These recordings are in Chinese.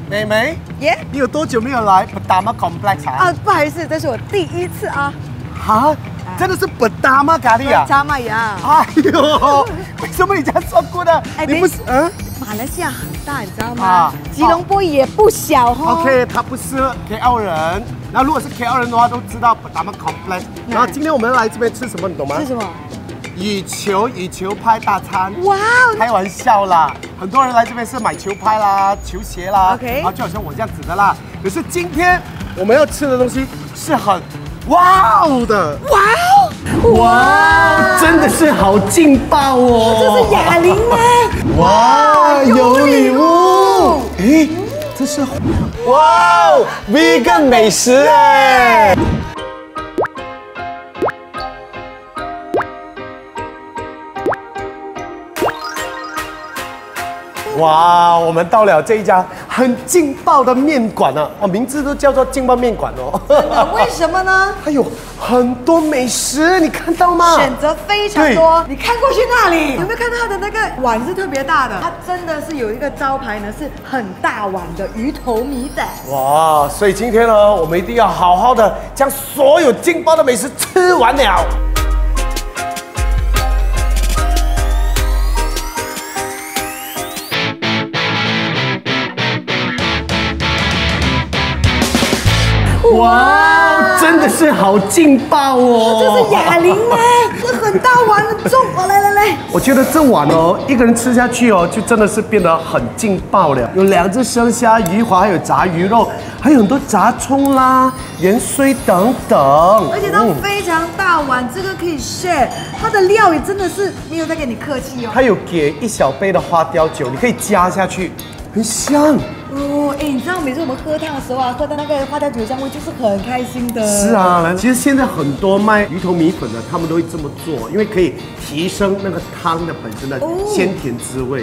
美眉， 耶， 你有多久没有来 Pertama Complex 啊？ 啊，不好意思，这是我第一次啊。 啊，真的是 Pertama kali 啊？ 扎麦呀。 哎呦，为什么你这样说过的？ 哎， 你不是马来西亚很大，你知道吗？吉隆坡也不小哦。 ？OK， 他不是 KL 人。那如果是 KL 人的话，都知道 Pertama Complex。然后今天我们来这边吃什么，你懂吗？ 吃什么？ 羽球派大餐。 哇！ 开玩笑啦，很多人来这边是买球拍啦、球鞋啦 OK 然后就好像我这样子的啦。可是今天我们要吃的东西是很哇哦的， 哇哦！ 哇，真的是好劲爆哦！ 这是哑铃吗？ 哇，有礼物！诶，这是哇哦 ，vegan 美食哎！哇，我们到了这一家很劲爆的面馆了，哦，名字都叫做劲爆面馆哦。 为什么呢？ 它有很多美食，你看到吗？ 选择非常多。你看过去那里，有没有看到它的那个碗是特别大的？它真的是有一个招牌呢，是很大碗的鱼头米粉。 哇，所以今天呢，我们一定要好好的将所有劲爆的美食吃完了。哇，真的是好劲爆哦！ 这是哑铃吗？这很大碗很重哦，来， 我觉得这碗哦，一个人吃下去哦，就真的是变得很劲爆了。有2只生虾、鱼滑，还有炸鱼肉，还有很多炸葱啦、盐水等等。 而且它非常大碗，这个可以 share。它的料也真的是没有在给你客气哦。 它有给1小杯的花雕酒，你可以加下去，很香。 哦，哎，你知道每次我们喝汤的时候啊，喝到那个花雕酒香味，就是很开心的。 是啊，其实现在很多卖鱼头米粉的，他们都会这么做，因为可以提升那个汤的本身的鲜甜滋味。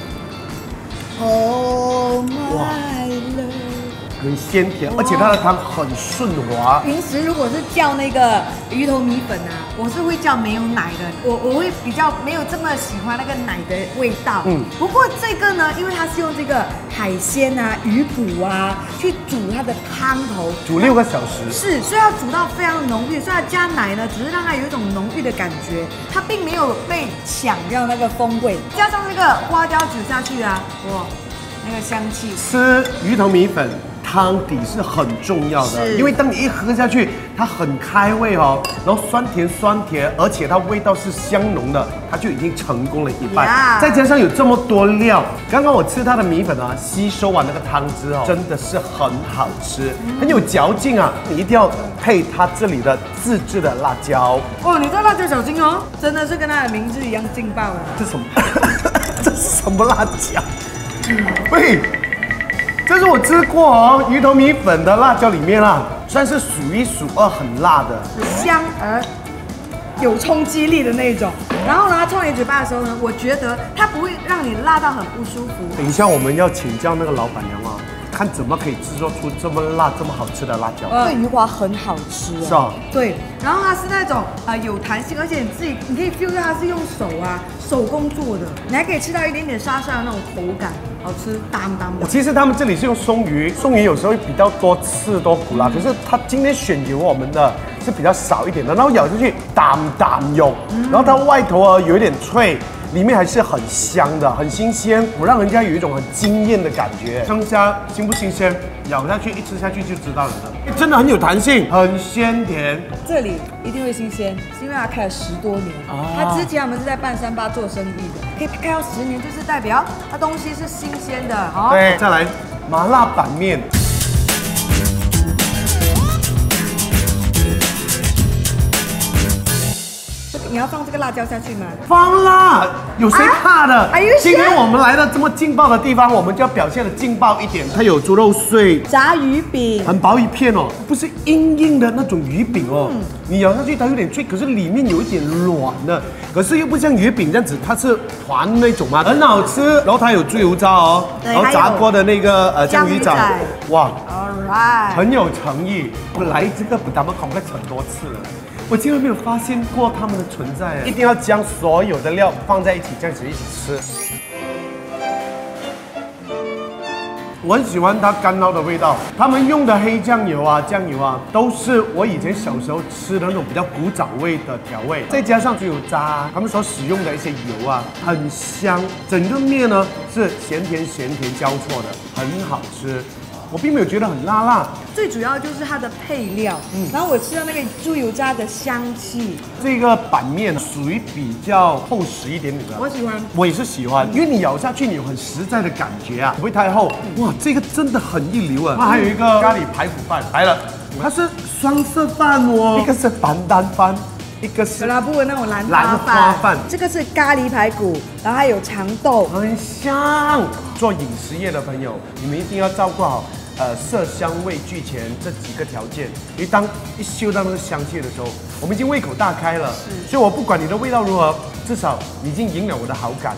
Oh my love。 很鲜甜，而且它的汤很顺滑。 平时如果是叫那个鱼头米粉啊，我是会叫没有奶的，我会比较没有这么喜欢那个奶的味道。不过这个呢，因为它是用这个海鲜啊、鱼骨啊去煮它的汤头， 煮6个小时。 是，所以要煮到非常浓郁，所以它加奶呢，只是让它有一种浓郁的感觉，它并没有被抢掉那个风味。加上这个花雕酒下去啊，哇，那个香气。 吃鱼头米粉。汤底是很重要的，因为当你一喝下去，它很开胃哦，然后酸甜，而且它味道是香浓的，它就已经成功了一半。再加上有这么多料，刚刚我吃它的米粉啊，吸收完那个汤汁哦，真的是很好吃，很有嚼劲啊！你一定要配它这里的自制的辣椒。 哦，你这辣椒小心哦，真的是跟它的名字一样劲爆了。 这什么？这是什么辣椒？喂。这是我吃过哦，鱼头米粉的辣椒里面啦，算是数1数2很辣的， 香而有冲击力的那种。然后呢，它冲你嘴巴的时候呢，我觉得它不会让你辣到很不舒服。 等一下我们要请教那个老板娘啊，看怎么可以制作出这么辣、这么好吃的辣椒。 这鱼滑很好吃哦。 是啊。对， 然后它是那种有弹性，而且你可以 feel 到它是用手工做的，你还可以吃到一点点沙沙的那种口感。好吃，当的。 其实他们这里是用松鱼，松鱼有时候会比较多刺多苦辣，可是他今天选给我们的是比较少一点的，然后咬下去淡有，然后它外头有一点脆，里面还是很香的，很新鲜，我让人家有一种很惊艳的感觉。生虾新不新鲜？咬下去一吃下去就知道了，真的很有弹性，很鲜甜。 这里一定会新鲜，是因为它开了10多年。它之前他们是在半山八做生意的，可以开到10年，就是代表它东西是新鲜的。 对，再来麻辣板面。 你要放这个辣椒下去吗？ 放啦，有谁怕的？今天我们来到这么劲爆的地方，我们就要表现的劲爆一点。它有猪肉碎、 炸鱼饼， 很薄一片哦，不是硬硬的那种鱼饼哦。你咬下去它有点脆，可是里面有一点软的，可是又不像鱼饼这样子，它是团那种嘛，很好吃。然后它有猪油渣哦，然后炸过的那个江鱼仔，哇，很有诚意。我来这个Pertama Complex很多次了。我竟然没有发现过它们的存在，一定要将所有的料放在一起，这样子一起吃。 我很喜欢它干捞的味道。他们用的黑酱油啊、都是我以前小时候吃的那种比较古早味的调味，再加上猪油渣，他们所使用的一些油啊，很香。整个面呢是咸甜交错的，很好吃。我并没有觉得很辣， 最主要就是它的配料，然后我吃到那个猪油渣的香气。 这个板面属于比较厚实一点点的， 我喜欢， 我也是喜欢，因为你咬下去你有很实在的感觉啊，不会太厚。哇，这个真的很一流啊！它还有一个咖喱排骨饭来了，它是双色饭哦，一个是担担饭。一个是拉布的那种兰花饭，这个是咖喱排骨，然后还有长豆， 很香。做饮食业的朋友，你们一定要照顾好，色香味俱全这几个条件。因为当一嗅到那个香气的时候，我们已经胃口大开了。所以我不管你的味道如何，至少已经赢了我的好感。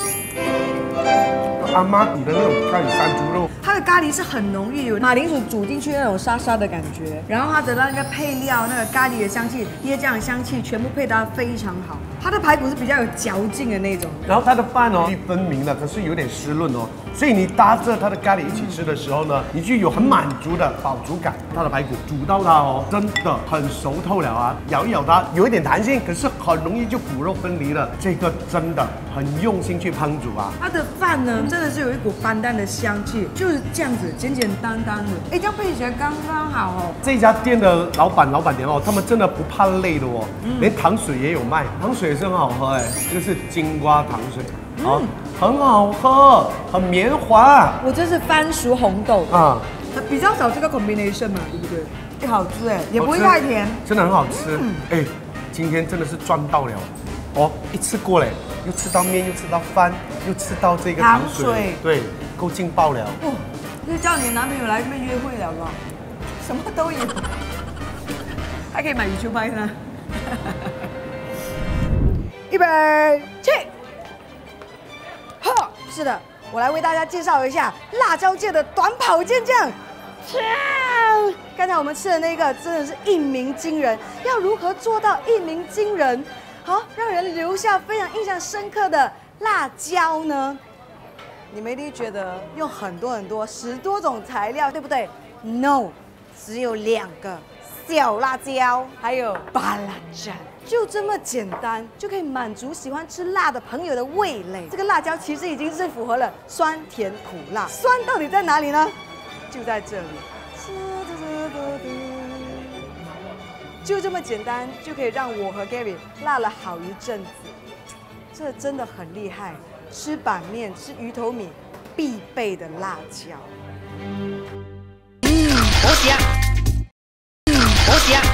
阿妈煮的那种咖喱山猪肉， 它的咖喱是很浓郁，有马铃薯煮进去那种沙沙的感觉，然后它的那个配料，那个咖喱的香气、椰酱的香气，全部配搭非常好。它的排骨是比较有嚼劲的那种， 然后它的饭哦，分明的，可是有点湿润哦，所以你搭着它的咖喱一起吃的时候呢，你就有很满足的饱足感。它的排骨煮到它哦，真的很熟透了啊，咬一咬它有一点弹性，可是很容易就骨肉分离了。这个真的很用心去烹煮啊。 它的饭呢，真的是有一股斑淡的香气，就是这样子简简单单的，哎，这样配起来刚刚好哦。 这家店的老板娘哦，他们真的不怕累的哦，连糖水也有卖，糖水也是很好喝哎，这个是金瓜糖水，很好喝，很绵滑。 我这是番薯红豆啊，比较少这个 combination 嘛，对不对？也好吃哎，也不会太甜， 真的很好吃。哎，今天真的是赚到了哦，一次过嘞，又吃到面，又吃到饭，又吃到这个糖水，对，够劲爆了。哦， 就叫你的男朋友来这边约会了吧，什么都有，还可以买羽球拍呢。预备起！哈，是的，我来为大家介绍一下辣椒界的短跑健将。刚才我们吃的那个真的是一鸣惊人，要如何做到一鸣惊人？好，让人留下非常印象深刻的辣椒呢？你们一定觉得用很多10多种材料，对不对 ？No， 只有2个小辣椒，还有巴辣酱。就这么简单，就可以满足喜欢吃辣的朋友的味蕾。这个辣椒其实已经是符合了酸甜苦辣，酸到底在哪里呢？就在这里，就这么简单，就可以让我和 Gary 辣了好一阵子。这真的很厉害，吃板面、吃鱼头米必备的辣椒。 好香，好香。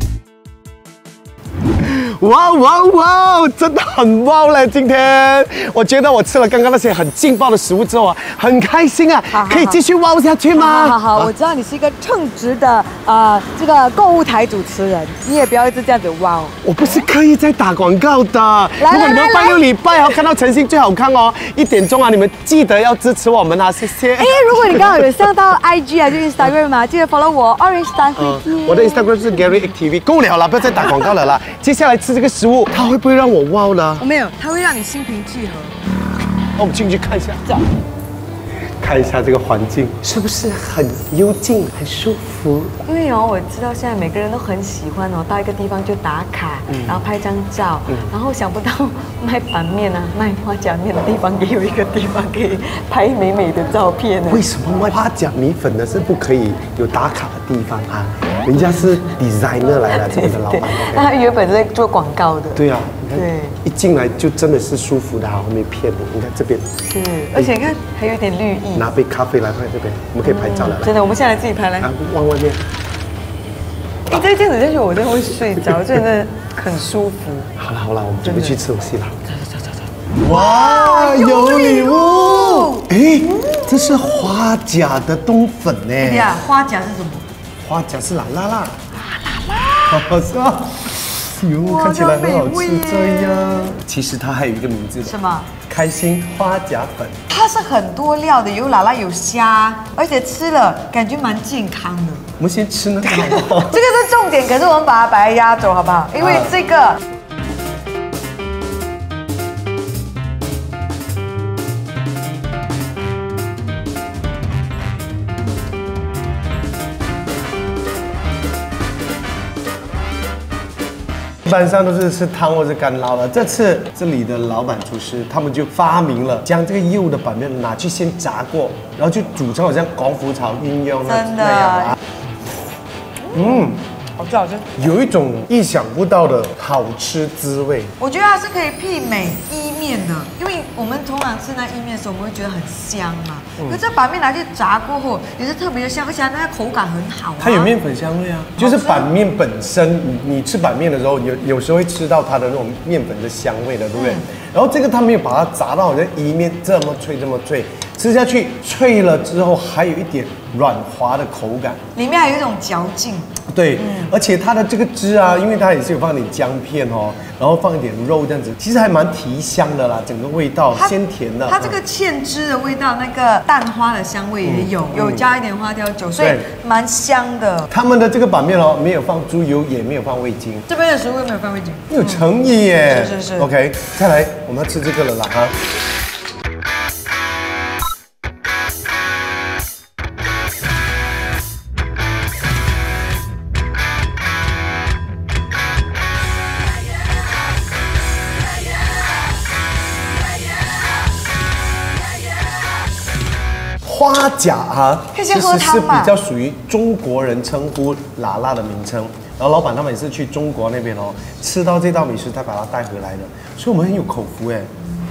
哇！真的很wow嘞！今天我觉得我吃了刚刚那些很劲爆的食物之后啊，很开心啊，可以继续wow下去吗？ 好，我知道你是一个称职的这个购物台主持人，你也不要一直这样子wow。 我不是刻意在打广告的。如果你们拜6礼拜哦看到晨星最好看哦，1点钟啊，你们记得要支持我们啊，谢谢。哎， 如果你刚好有上到 IG 啊，就 Instagram 嘛，记得 follow 我 Orange Star 我的 Instagram 是 Gary TV， 够了啦，不要再打广告了啦。接下来吃这个食物，它会不会让我wow呢？ 没有，它会让你心平气和。 那我们进去看一下，走。看一下这个环境是不是很幽静、很舒服？ 因为我知道现在每个人都很喜欢到一个地方就打卡，然后拍张照，然后想不到卖板面啊、卖花甲面的地方也有一个地方可以拍美美的照片呢。 为什么卖花甲米粉的是不可以有打卡的地方啊？人家是 designer 来的，这边的老板。 那他原本是在做广告的。 对啊，你看，一进来就真的是舒服的，我没骗你。你看这边， 对，而且你看还有点绿意。 拿杯咖啡来放在这边，我们可以拍照了。 真的，我们现在来自己拍来。 往外面。 你再这样子下去，我真的会睡着，真的很舒服。 好了，我们准备去吃东西了。走。哇，有礼物！哎，这是花甲的冬粉呢。 对呀，花甲是什么？ 花甲是辣辣。好吃。看起来很好吃这样。其实它还有一个名字。 什么？ 开心花甲粉。 它是很多料的，有辣辣有虾，而且吃了感觉蛮健康的。 我们先吃那个好不好？ 这个是重点，可是我们把它摆在压轴，好不好？因为这个。 般上都是吃汤或者干捞的。这次这里的老板厨师他们就发明了将这个柚的板面拿去先炸过，然后就煮成好像广府炒运用那真的样啊。 好吃好吃。 有一种意想不到的好吃滋味。 我觉得它是可以媲美意面的，因为我们通常吃那意面的时候，我们会觉得很香嘛。可这板面拿去炸过后，也是特别的香，而且它那个口感很好啊。 它有面粉香味啊，就是板面本身，你吃板面的时候，有时候会吃到它的那种面粉的香味的，对不对？然后这个它没有把它炸到好像意面这么脆这么脆，吃下去脆了之后还有一点软滑的口感， 里面还有一种嚼劲。 对，而且它的这个汁啊，因为它也是有放点姜片哦，然后放一点肉这样子，其实还蛮提香的啦，整个味道鲜甜的。 它这个芡汁的味道，那个蛋花的香味也有加一点花雕酒，所以蛮香的。 他们的这个板面哦，没有放猪油，也没有放味精， 这边的食物又没有放味精， 有诚意耶。 是。 OK， 再来，我们要吃这个了啦哈。花甲啊， 可以先喝汤嘛， 比较属于中国人称呼辣辣的名称。然后老板他们也是去中国那边哦，吃到这道美食才把它带回来的，所以我们很有口福哎。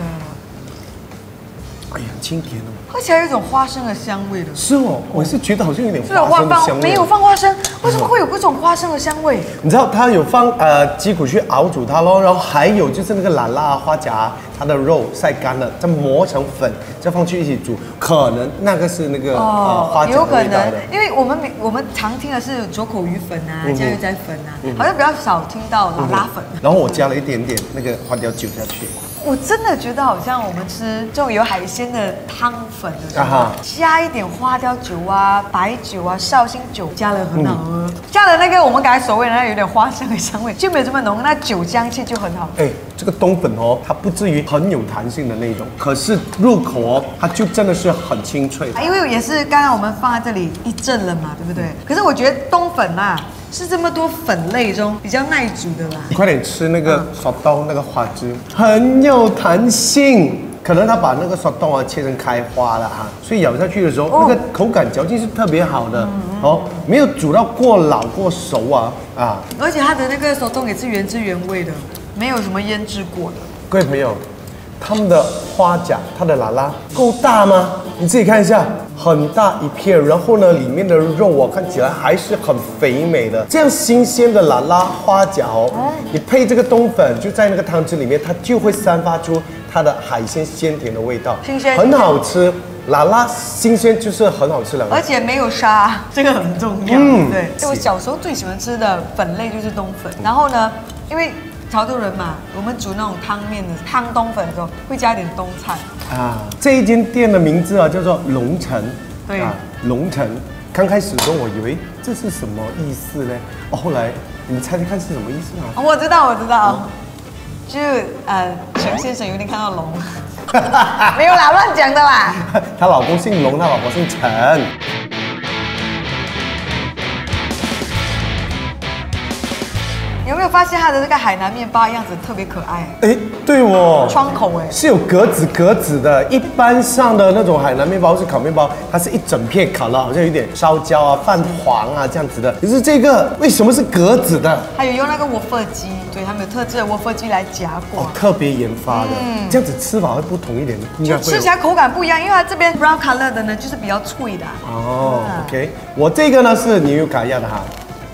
哎呀，清甜哦， 喝起来有一种花生的香味的。 是哦，我是觉得好像有点花生的香味。 没有放花生，为什么会有这种花生的香味？ 你知道它有放鸡骨去熬煮它咯，然后还有就是那个辣辣花甲，它的肉晒干了，再磨成粉，再放去一起煮，可能那个是那个花甲的味道的。 有可能，因为我们常听的是左口鱼粉啊、加油仔粉啊，好像比较少听到辣粉。 然后我加了一点点那个花雕酒下去。 我真的觉得好像我们吃这种有海鲜的汤粉的时候，加一点花雕酒啊、白酒啊、绍兴酒，加了很好喝。加了那个我们刚才所谓的那有点花生的香味，就没有这么浓，那酒香气就很好。 哎，这个冬粉哦，它不至于很有弹性的那一种，可是入口哦，它就真的是很清脆。 因为也是刚刚我们放在这里一阵了嘛，对不对？可是我觉得冬粉啊，是这么多粉类中比较耐煮的啦。 你快点吃那个刷豆那个花枝，很有弹性。可能他把那个刷豆啊切成开花了哈，所以咬下去的时候，那个口感嚼劲是特别好的哦，没有煮到过老过熟啊。 而且它的那个手冻也是原汁原味的，没有什么腌制过的。 各位朋友，他们的花甲，它的辣辣够大吗？你自己看一下，很大一片，然后呢，里面的肉啊，看起来还是很肥美的。这样新鲜的辣辣花甲哦，你配这个冬粉，就在那个汤汁里面，它就会散发出它的海鲜鲜甜的味道， 新鲜， 很好吃。辣辣新鲜就是很好吃了， 而且没有沙，这个很重要。对，我小时候最喜欢吃的粉类就是冬粉，然后呢，因为潮州人嘛，我们煮那种汤面的汤冬粉的时候，会加一点冬菜啊。这一间店的名字啊叫做龙城， 对龙城。刚开始的时候我以为这是什么意思呢？后来你猜猜看是什么意思啊？ 我知道，就陈先生有点看到龙，没有啦，乱讲的啦。 她老公姓龙，她老婆姓陈。 有没有发现它的这个海南面包样子特别可爱？ 哎，对哦， 窗口哎， 是有格子的。一般上的那种海南面包是烤面包，它是一整片烤了，好像有点烧焦啊、泛黄啊这样子的。可是这个为什么是格子的？ 还有用那个沃芬机，对，他们有特制的沃芬机来夹过， 特别研发的，这样子吃法会不同一点， 就吃起来口感不一样，因为它这边 brown color 的呢，就是比较脆的。 OK， 我这个呢是牛油卡亚的哈。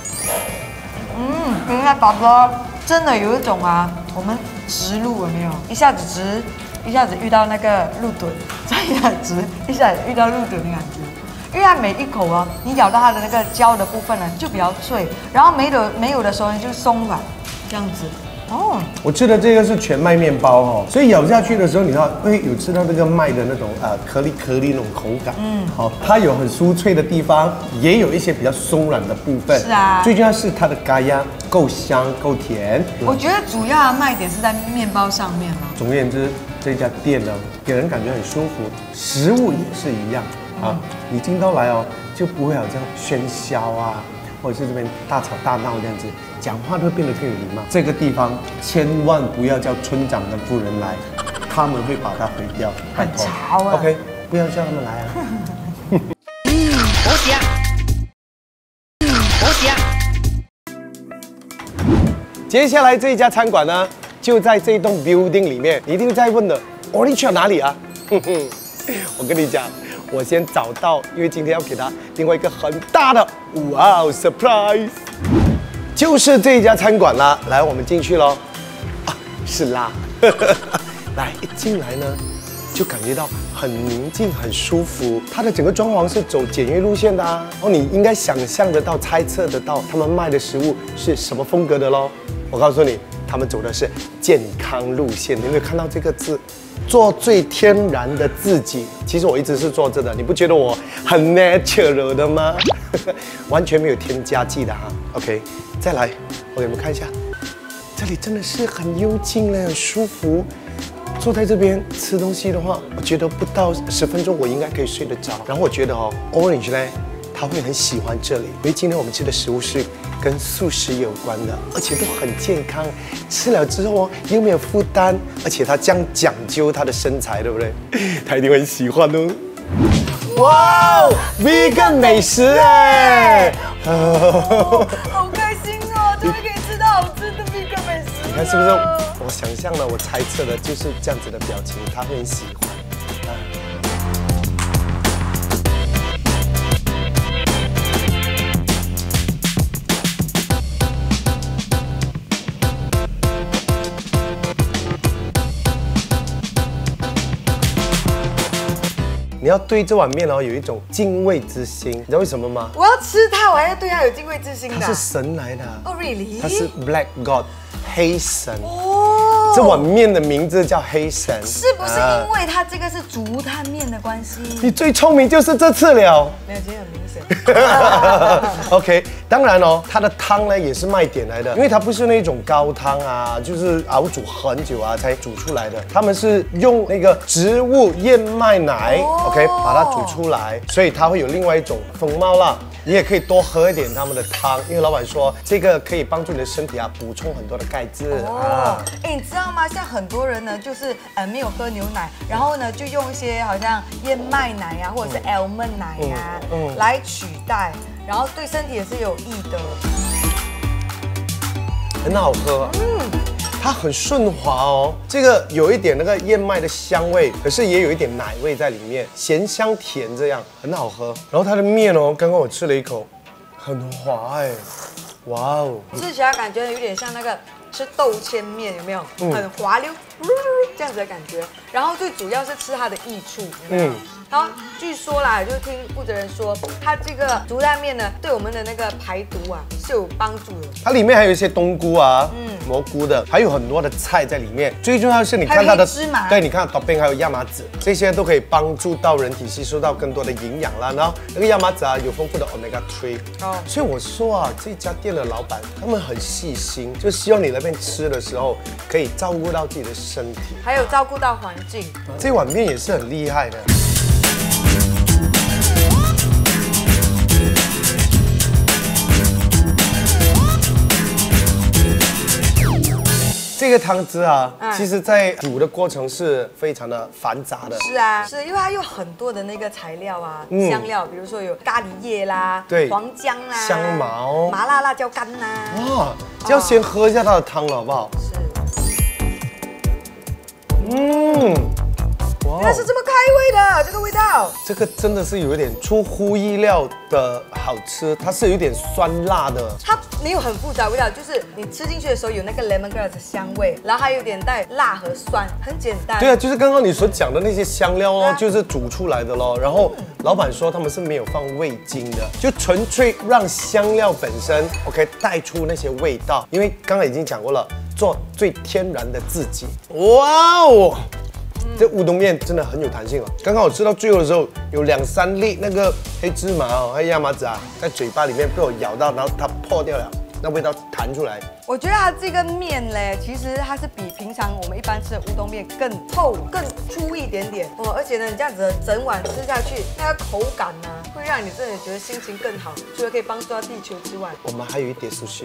原来宝宝真的有一种啊，我们直路有没有？一下子直，一下子遇到那个路墩，再一下直，一下子遇到路墩的感觉。因为它每一口啊，你咬到它的那个胶的部分呢，就比较脆，然后没有的时候呢就松软，这样子。 我吃的这个是全麦面包哦，所以咬下去的时候，你看会有吃到那个麦的那种颗粒那种口感。好，它有很酥脆的地方，也有一些比较松软的部分。 是啊， 最重要是它的咖呀够香够甜。 我觉得主要的卖点是在面包上面了。 总而言之，这家店呢，给人感觉很舒服，食物也是一样啊。你进到来哦，就不会好像喧嚣啊。或者是这边大吵大闹这样子， 讲话都变得更有礼貌。这个地方千万不要叫村长跟夫人来，他们会把它毁掉。 很吵啊。 OK， 不要叫他们来啊。 我喜啊，我喜啊。 接下来这一家餐馆呢，就在这一栋 building 里面。你一定在问的，哦，你去了哪里啊？我跟你讲，我先找到，因为今天要给他另外一个很大的哇哦 surprise， 就是这一家餐馆啦。来，我们进去喽。啊，是啦。来，一进来呢，就感觉到很宁静、很舒服。它的整个装潢是走简约路线的啊。然后你应该想象得到、猜测得到他们卖的食物是什么风格的咯。我告诉你，他们走的是健康路线。你有没有看到这个字？做最天然的自己。其实我一直是做这的，你不觉得我很 natural 的吗？完全没有添加剂的哈。OK， 再来，我给你们看一下，这里真的是很幽静嘞，很舒服。坐在这边吃东西的话，我觉得不到10分钟我应该可以睡得着。然后我觉得哦 ，Orange 呢，他会很喜欢这里，因为今天我们吃的食物是跟素食有关的，而且都很健康，吃了之后哦又没有负担，而且他这样讲究他的身材，对不对？他一定会喜欢哦。哇哦 ，vegan 美食哎！ 好开心哦，终于可以吃到好吃的 vegan 美食。 你看是不是？我想象的，我猜测的就是这样子的表情，他会很喜欢。你要对这碗面哦有一种敬畏之心，你知道为什么吗？ 我要吃它，我还要对它有敬畏之心的。 它是神来的。 哦 ，really？ 它是 Black God， 黑神。 哦， 这碗面的名字叫黑神， 是不是因为它这个是竹炭面的关系？ 你最聪明就是这次了。 没有，今天很明显。 OK， 当然哦，它的汤呢也是卖点来的，因为它不是那种高汤啊，就是熬煮很久啊才煮出来的，他们是用那个植物燕麦奶、OK 把它煮出来，所以它会有另外一种风貌啦。你也可以多喝一点他们的汤，因为老板说这个可以帮助你的身体啊补充很多的钙质啊。 哎，你知道吗？像很多人呢，就是没有喝牛奶，然后呢就用一些好像燕麦奶呀、或者是 almond 奶呀、来取代，然后对身体也是有益的。 很好喝，它很顺滑哦。这个有一点那个燕麦的香味，可是也有一点奶味在里面，咸香甜这样，很好喝。然后它的面哦，刚刚我吃了一口，很滑哎，哇哦， 吃起来感觉有点像那个吃豆签面，有没有？很滑溜，这样子的感觉。然后最主要是吃它的益处，有没有？然后据说啦，就是听负责人说，它这个竹炭面呢，对我们的那个排毒啊是有帮助的。 它里面还有一些冬菇啊，蘑菇的，还有很多的菜在里面。最重要的是你看它的芝麻， 对，你看 topping 还有亚麻籽，这些都可以帮助到人体吸收到更多的营养啦。然后那个亚麻籽啊，有丰富的 omega 3。所以我说啊，这家店的老板他们很细心，就希望你那边吃的时候可以照顾到自己的身体， 还有照顾到环境。 这碗面也是很厉害的。这个汤汁啊，其实在煮的过程是非常的繁杂的。 是啊，是因为它有很多的那个材料啊，香料，比如说有咖喱叶啦， 对， 黄姜啦， 香茅， 麻辣辣椒干啦。 哇，就要先喝一下它的汤了，好不好？ 是。 哇， 原来是这么开胃的，这个味道。 这个真的是有一点出乎意料的好吃，它是有一点酸辣的。 它没有很复杂的味道，就是你吃进去的时候有那个 lemongrass 的香味，然后还有点带辣和酸，很简单。 对啊，就是刚刚你所讲的那些香料哦，就是煮出来的咯。然后老板说他们是没有放味精的，就纯粹让香料本身 OK 带出那些味道。因为刚刚已经讲过了，做最天然的自己。哇哦！这乌冬面真的很有弹性哦。刚刚我吃到最后的时候，有2、3粒那个黑芝麻哦，还有亚麻籽啊，在嘴巴里面被我咬到，然后它破掉了，那味道弹出来， 我觉得它这个面嘞，其实它是比平常我们一般吃的乌冬面更厚、更粗一点点哦。而且呢，你这样子整碗吃下去，那个口感呢，会让你真的觉得心情更好。除了可以帮助到地球之外， 我们还有一碟寿司。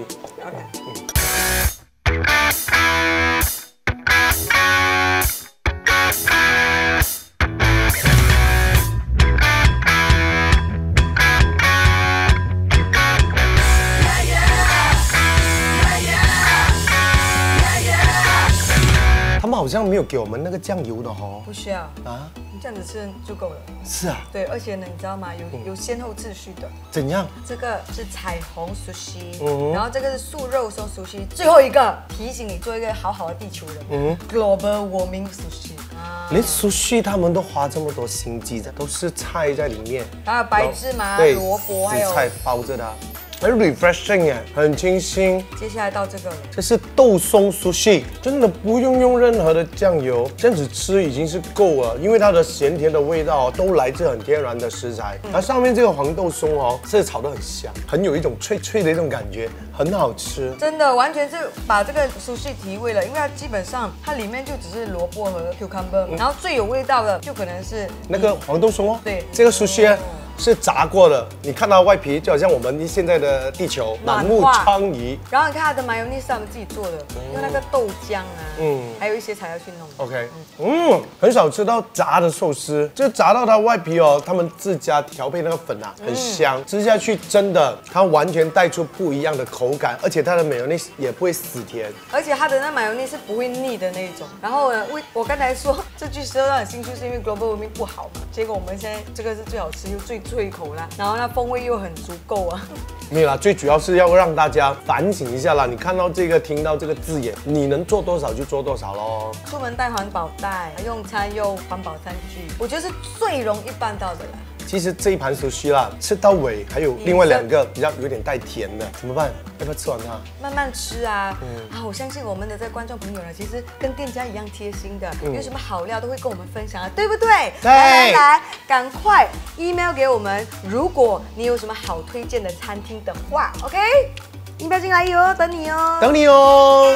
他们好像没有给我们那个酱油的哦。 不需要啊， 你这样子吃就够了。 是啊， 对，而且呢，你知道吗？有先后次序的。 怎样？ 这个是彩虹寿司，然后这个是素肉松寿司，最后一个提醒你做一个好好的地球人。Global warming 寿司啊， 连寿司他们都花这么多心机在，都是菜在里面， 还有白芝麻、 对， 萝卜，还有紫菜包着它。很 refreshing 哎，很清新。 接下来到这个了， 这是豆松苏西，真的不用任何的酱油，这样子吃已经是够了，因为它的咸甜的味道都来自很天然的食材。它上面这个黄豆松哦，是炒得很香，很有一种脆脆的一种感觉，很好吃。 真的完全是把这个苏西提味了，因为它基本上它里面就只是萝卜和 cucumber，然后最有味道的就可能是那个黄豆松哦， 对， 这个苏西是炸过的，你看它外皮就好像我们现在的地球满目疮痍。 然后你看它的 mayonnaise 是他们自己做的，用那个豆浆啊，还有一些材料去弄。 OK，很少吃到炸的寿司，就炸到它外皮哦，他们自家调配那个粉啊，很香，吃下去真的它完全带出不一样的口感，而且它的 mayonnaise 也不会死甜， 而且它的那 mayonnaise 是不会腻的那一种。然后呢，我刚才说这句说到很兴趣，是因为 global warming 不好嘛，结果我们现在这个是最好吃又最脆口啦，然后那风味又很足够啊。 没有啦，最主要是要让大家反省一下啦。你看到这个，听到这个字眼，你能做多少就做多少咯。 出门带环保袋，用餐用环保餐具，我觉得是最容易办到的啦。 其实这一盘寿司啦，吃到尾还有另外2个比较有点带甜的，怎么办？要不要吃完它？ 慢慢吃啊！我相信我们的这观众朋友呢，其实跟店家一样贴心的，有什么好料都会跟我们分享啊，对不对？ 对， 来，赶快 email 给我们，如果你有什么好推荐的餐厅的话 ，OK？email 进来哟，等你哦， 等你哦。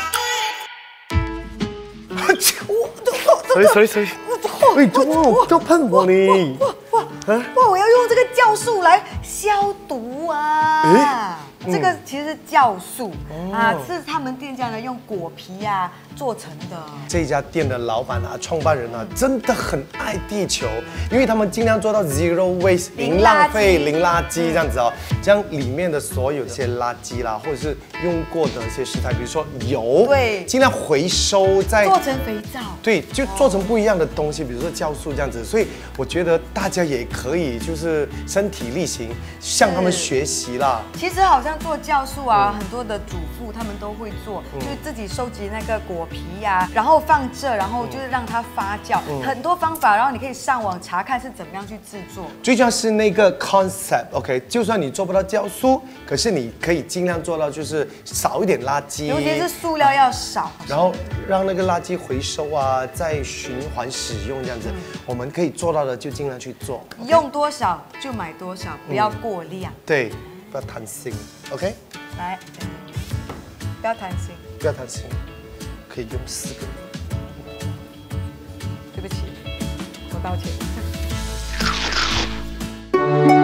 谁？喂，就喷我你！ 哇，我要用这个酵素来消毒啊！这个其实是酵素啊，是他们店家呢用果皮啊做成的。 这家店的老板啊，创办人啊，真的很爱地球，因为他们尽量做到 zero waste 零浪费、零垃圾这样子哦，将里面的所有的一些垃圾啦，或者是用过的一些食材，比如说油， 对， 尽量回收再做成肥皂， 对，就做成不一样的东西，比如说酵素这样子。所以我觉得大家也可以就是身体力行，向他们学习啦。 其实好像做酵素啊，很多的主妇他们都会做，就是自己收集那个果皮呀，然后放这，然后就是让它发酵，很多方法，然后你可以上网查看是怎么样去制作。 最重要是那个 concept，OK， 就算你做不到酵素，可是你可以尽量做到就是少一点垃圾， 尤其是塑料要少， 然后让那个垃圾回收啊，再循环使用这样子，我们可以做到的就尽量去做， 用多少就买多少，不要过量。 对，不要贪心 ，OK？ 来，不要贪心， 不要贪心，可以用4个。 对不起，我道歉。